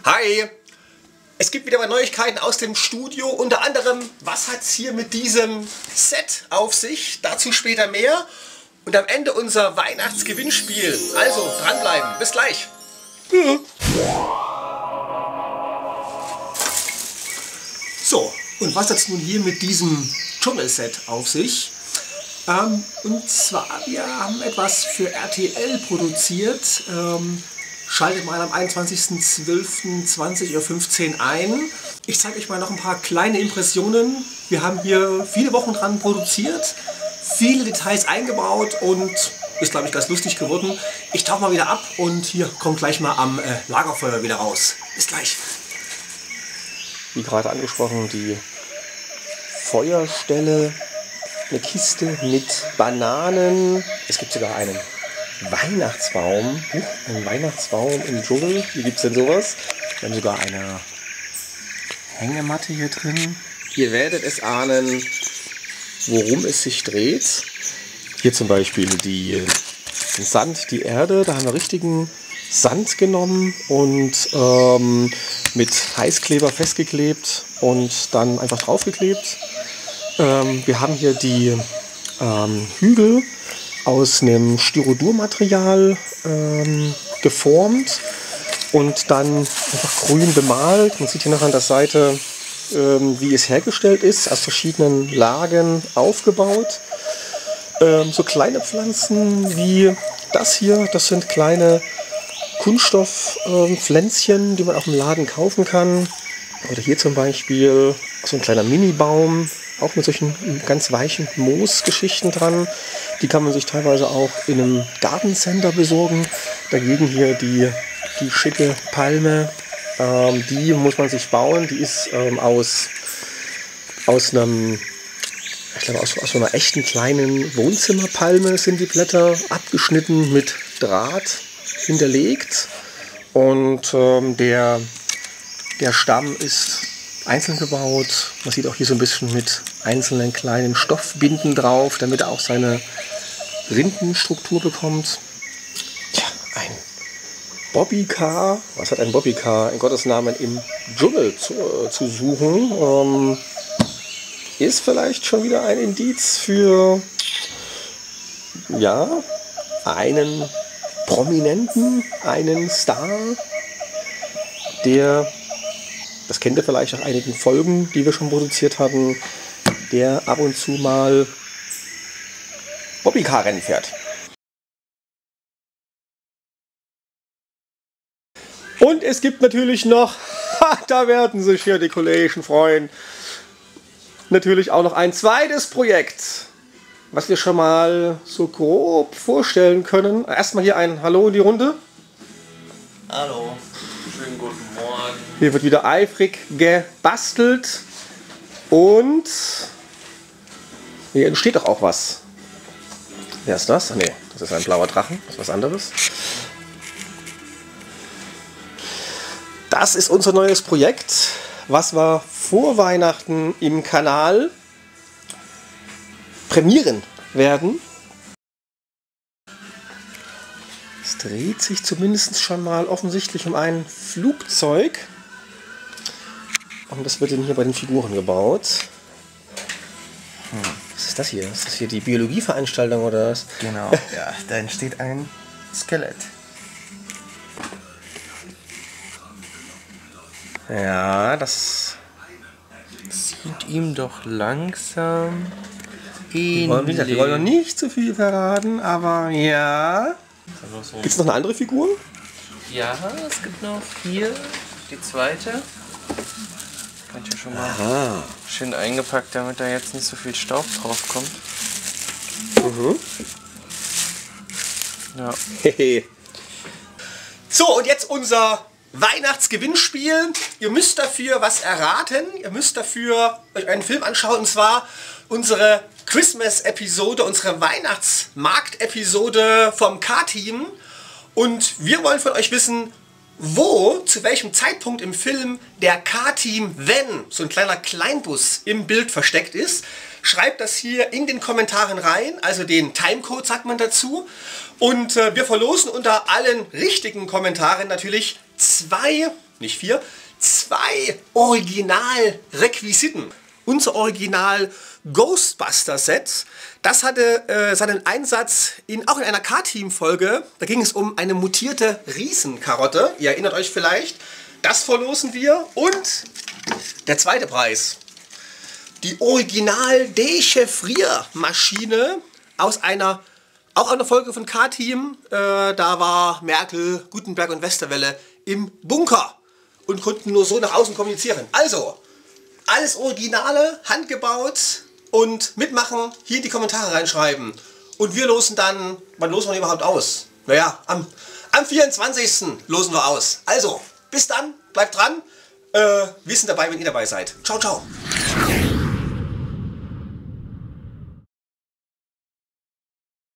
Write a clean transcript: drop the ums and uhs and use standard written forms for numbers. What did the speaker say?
Hi! Es gibt wieder mal Neuigkeiten aus dem Studio. Unter anderem, was hat es hier mit diesem Set auf sich? Dazu später mehr. Und am Ende unser Weihnachtsgewinnspiel. Also dranbleiben. Bis gleich. So, und was hat es nun hier mit diesem Dschungelset auf sich? Und zwar, wir haben etwas für RTL produziert. Schaltet mal am 21.12.20:15 Uhr ein. Ich zeige euch mal noch ein paar kleine Impressionen. Wir haben hier viele Wochen dran produziert, viele Details eingebaut und ist, glaube ich, ganz lustig geworden. Ich tauche mal wieder ab und hier kommt gleich mal am Lagerfeuer wieder raus. Bis gleich. Wie gerade angesprochen, die Feuerstelle, eine Kiste mit Bananen. Es gibt sogar einen Weihnachtsbaum. Ein Weihnachtsbaum im Dschungel. Wie gibt es denn sowas? Wir haben sogar eine Hängematte hier drin. Ihr werdet es ahnen, worum es sich dreht. Hier zum Beispiel den Sand, die Erde. Da haben wir richtigen Sand genommen und mit Heißkleber festgeklebt und dann einfach draufgeklebt. Wir haben hier die Hügel aus einem Styrodurmaterial geformt und dann einfach grün bemalt. Man sieht hier noch an der Seite, wie es hergestellt ist, aus verschiedenen Lagen aufgebaut. So kleine Pflanzen wie das hier, das sind kleine Kunststoffpflänzchen, die man auch im Laden kaufen kann. Oder hier zum Beispiel so ein kleiner Mini-Baum, auch mit solchen ganz weichen Moosgeschichten dran. Die kann man sich teilweise auch in einem Gartencenter besorgen. Dagegen hier die schicke Palme, die muss man sich bauen. Die ist aus einem, ich glaube aus so einer echten kleinen Wohnzimmerpalme sind die Blätter, abgeschnitten mit Draht hinterlegt. Und der Stamm ist einzeln gebaut. Man sieht auch hier so ein bisschen mit einzelnen kleinen Stoffbinden drauf, damit er auch seine Rindenstruktur bekommt. Tja, ein Bobbycar. Was hat ein Bobbycar in Gottes Namen im Dschungel zu suchen? Ist vielleicht schon wieder ein Indiz für ja, einen Prominenten, einen Star, der, das kennt ihr vielleicht aus einigen Folgen, die wir schon produziert hatten, der ab und zu mal Bobbycar-Rennen fährt. Und es gibt natürlich noch, da werden sich hier die Kollegen freuen, natürlich auch noch ein zweites Projekt, was wir schon mal so grob vorstellen können. Erstmal hier ein Hallo in die Runde. Hallo, schönen guten Morgen. Hier wird wieder eifrig gebastelt und hier entsteht doch auch was. Wer ist das? Ah, nee, das ist ein blauer Drachen, das ist was anderes. Das ist unser neues Projekt, was wir vor Weihnachten im Kanal prämieren werden. Es dreht sich zumindest schon mal offensichtlich um ein Flugzeug. Und das wird dann hier bei den Figuren gebaut. Was ist das hier? Ist das hier die Biologieveranstaltung oder was? Genau, ja, da entsteht ein Skelett. Ja, das Sieht ihm doch langsam wir wollen noch nicht zu viel verraten, aber ja. Gibt es noch eine andere Figur? Ja, es gibt noch hier die zweite. Könnt ihr schon mal schön eingepackt, damit da jetzt nicht so viel Staub drauf kommt. Ja. So, und jetzt unser Weihnachtsgewinnspiel. Ihr müsst dafür was erraten. Ihr müsst dafür euch einen Film anschauen, und zwar unsere Christmas-Episode, unsere Weihnachtsmarkt-Episode vom K-Team. Und wir wollen von euch wissen, wo, zu welchem Zeitpunkt im Film der K-Team-Van, so ein kleiner Kleinbus, im Bild versteckt ist. Schreibt das hier in den Kommentaren rein, also den Timecode sagt man dazu. Und wir verlosen unter allen richtigen Kommentaren natürlich 2, nicht 4, 2 Originalrequisiten. Unser Original Ghostbuster Set, das hatte seinen Einsatz auch in einer K-Team-Folge. Da ging es um eine mutierte Riesenkarotte. Ihr erinnert euch vielleicht. Das verlosen wir. Und der zweite Preis. Die Original Dechiffriermaschine aus einer Folge von K-Team. Da war Merkel, Gutenberg und Westerwelle im Bunker und konnten nur so nach außen kommunizieren. Also, alles Originale, handgebaut und mitmachen, hier in die Kommentare reinschreiben. Und wir losen dann, wann losen wir überhaupt aus? Naja, am 24. losen wir aus. Also, bis dann, bleibt dran. Wir sind dabei, wenn ihr dabei seid. Ciao, ciao.